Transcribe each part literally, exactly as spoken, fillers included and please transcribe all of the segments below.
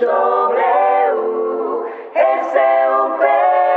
W S U P.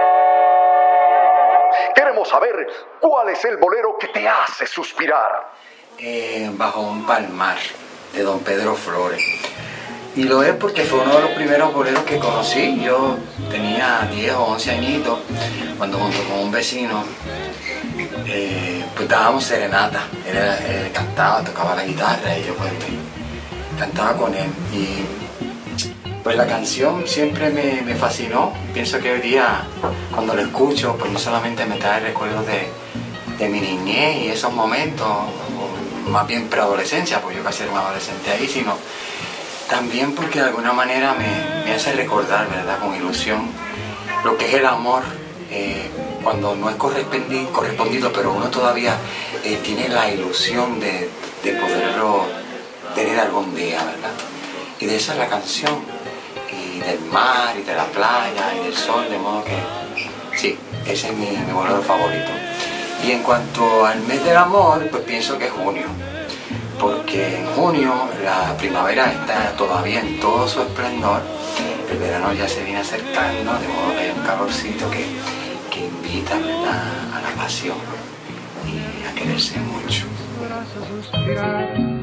Queremos saber cuál es el bolero que te hace suspirar. Eh, bajo un palmar, de don Pedro Flores. Y lo es porque fue uno de los primeros boleros que conocí. Yo tenía diez o once añitos cuando junto con un vecino eh, pues dábamos serenata. Él, él cantaba, tocaba la guitarra y yo pues me cantaba con él. Y pues la canción siempre me, me fascinó. Pienso que hoy día cuando lo escucho pues no solamente me trae recuerdos de, de mi niñez y esos momentos, más bien preadolescencia, pues yo casi era un adolescente ahí, sino también porque de alguna manera me, me hace recordar, ¿verdad?, con ilusión, lo que es el amor eh, cuando no es correspondido, correspondido pero uno todavía eh, tiene la ilusión de, de poderlo tener algún día, ¿verdad? Y de esa es la canción, y del mar, y de la playa, y del sol, de modo que sí, ese es mi, mi bolero favorito. Y en cuanto al mes del amor, pues pienso que es junio, porque en junio la primavera está todavía en todo su esplendor, el verano ya se viene acercando, de modo que hay un calorcito que, que invita, ¿verdad?, a la pasión y a quererse mucho.